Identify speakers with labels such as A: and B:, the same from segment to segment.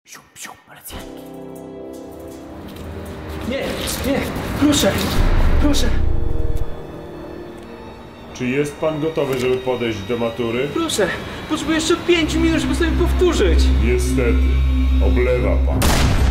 A: Sium, sium, polecjanki.
B: Nie, nie, proszę, proszę.
C: Czy jest pan gotowy, żeby podejść do matury?
B: Proszę, potrzebuję jeszcze 5 minut, żeby sobie powtórzyć.
C: Niestety, oblewa pan.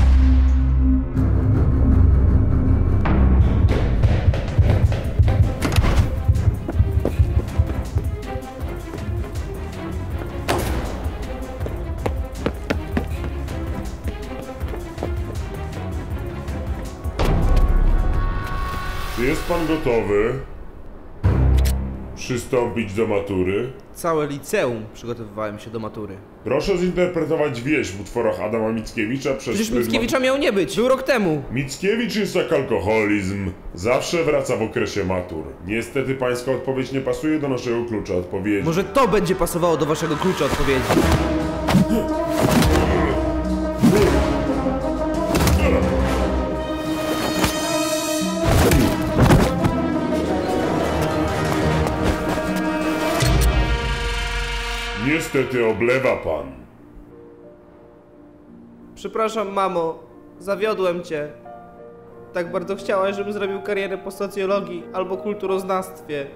C: Czy jest pan gotowy przystąpić do matury?
D: Całe liceum przygotowywałem się do matury.
C: Proszę zinterpretować wieś w utworach Adama Mickiewicza przez
D: Przecież
C: pryzmat...
D: Mickiewicza miał nie być, był rok temu.
C: Mickiewicz jest jak alkoholizm. Zawsze wraca w okresie matur. Niestety pańska odpowiedź nie pasuje do naszego klucza odpowiedzi.
D: Może to będzie pasowało do waszego klucza odpowiedzi.
C: Niestety oblewa pan.
D: Przepraszam, mamo, zawiodłem cię. Tak bardzo chciałaś, żebym zrobił karierę po socjologii albo kulturoznawstwie.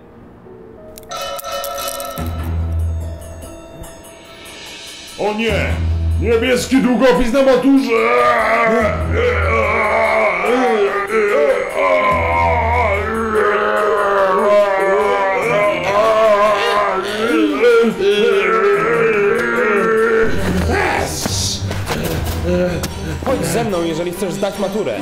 C: O nie! Niebieski długopis na maturze!
E: Chodź ze mną, jeżeli chcesz zdać maturę.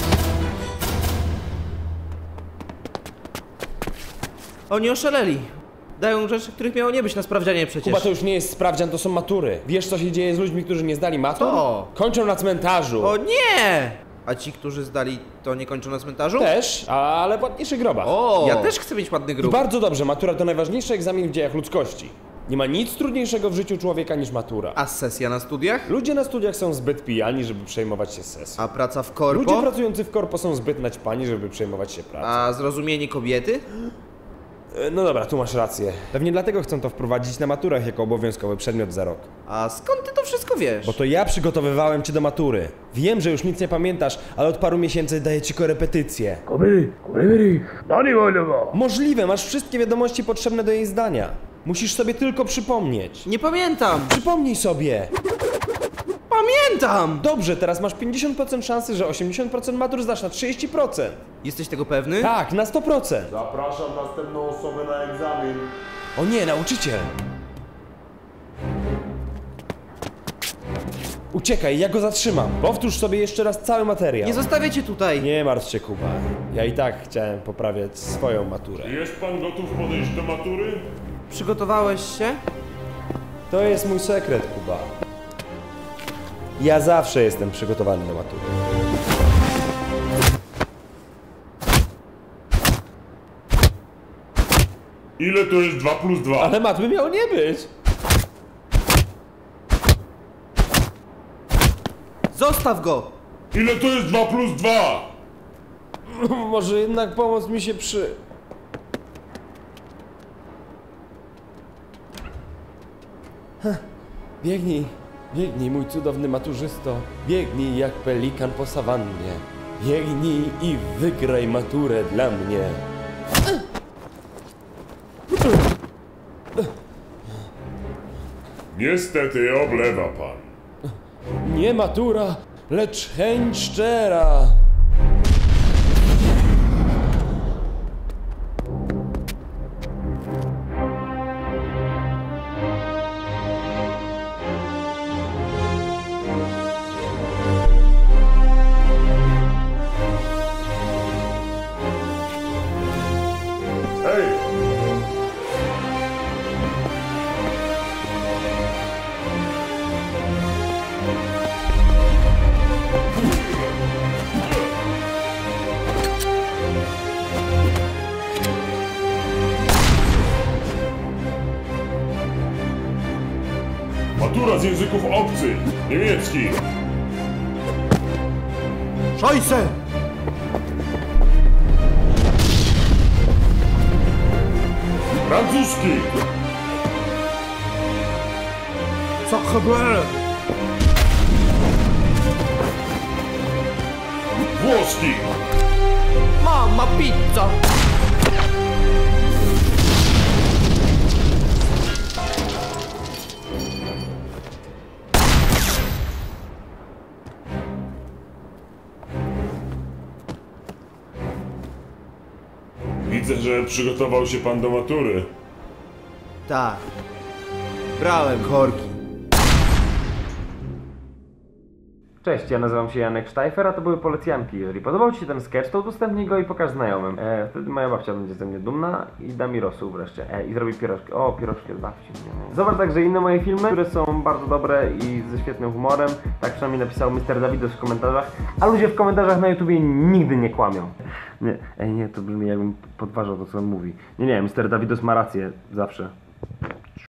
D: Oni oszaleli. Dają rzeczy, których miało nie być na sprawdzianie przecież.
E: Kuba, to już nie jest sprawdzian, to są matury. Wiesz, co się dzieje z ludźmi, którzy nie zdali matur?
D: Co?
E: Kończą na cmentarzu.
D: O nie! A ci, którzy zdali, to nie kończą na cmentarzu?
E: Też, ale w ładniejszych grobach.
D: O! Ja też chcę mieć ładny
E: I
D: grób.
E: bardzo dobrze, matura to najważniejszy egzamin w dziejach ludzkości. Nie ma nic trudniejszego w życiu człowieka niż matura.
D: A sesja na studiach?
E: Ludzie na studiach są zbyt pijani, żeby przejmować się sesją.
D: A praca w korpo?
E: Ludzie pracujący w korpo są zbyt naćpani, żeby przejmować się pracą.
D: A zrozumienie kobiety?
E: No dobra, tu masz rację. Pewnie dlatego chcą to wprowadzić na maturach jako obowiązkowy przedmiot za rok.
D: A skąd ty to wszystko wiesz?
E: Bo to ja przygotowywałem cię do matury. Wiem, że już nic nie pamiętasz, ale od paru miesięcy daję ci korepetycje. Możliwe, masz wszystkie wiadomości potrzebne do jej zdania. Musisz sobie tylko przypomnieć.
D: Nie pamiętam!
E: Przypomnij sobie!
D: Pamiętam!
E: Dobrze, teraz masz 50% szansy, że 80% matur zdasz na 30%.
D: Jesteś tego pewny?
E: Tak, na 100%.
C: Zapraszam następną osobę na egzamin.
E: O nie, nauczyciel! Uciekaj, ja go zatrzymam. Powtórz sobie jeszcze raz cały materiał.
D: Nie zostawię cię tutaj!
E: Nie martw się, Kuba. Ja i tak chciałem poprawiać swoją maturę.
C: Jest pan gotów podejść do matury?
D: Przygotowałeś się?
E: To jest mój sekret, Kuba. Ja zawsze jestem przygotowany do matury.
C: Ile to jest 2 plus 2?
E: Ale matmy miało nie być.
D: Zostaw go!
C: Ile to jest 2 plus 2?
E: Może jednak pomóc mi się przy... Biegnij, biegnij, mój cudowny maturzysto. Biegnij jak pelikan po sawannie. Biegnij i wygraj maturę dla mnie.
C: Niestety oblewa pan.
E: Nie matura, lecz chęć szczera.
C: Hej! Matura z języków obcych. Niemiecki.
D: Szajse!
C: Francuski. Kowalski!
D: Mama pizza!
C: Widzę, że przygotował się pan do matury.
D: Tak. Brałem korki.
A: Cześć, ja nazywam się Janek Sztajfer, a to były Polecjanki. Jeżeli podobał Ci się ten sketch, to udostępnij go i pokaż znajomym. Wtedy moja babcia będzie ze mnie dumna i da mi rosół wreszcie. I zrobi pierożki. O, pierożki od babci. Zobacz także inne moje filmy, które są bardzo dobre i ze świetnym humorem. Tak przynajmniej napisał Mr. Davidos w komentarzach. A ludzie w komentarzach na YouTubie nigdy nie kłamią. Nie, to brzmi jakbym podważał to, co on mówi. Nie, Mr. Davidos ma rację. Zawsze.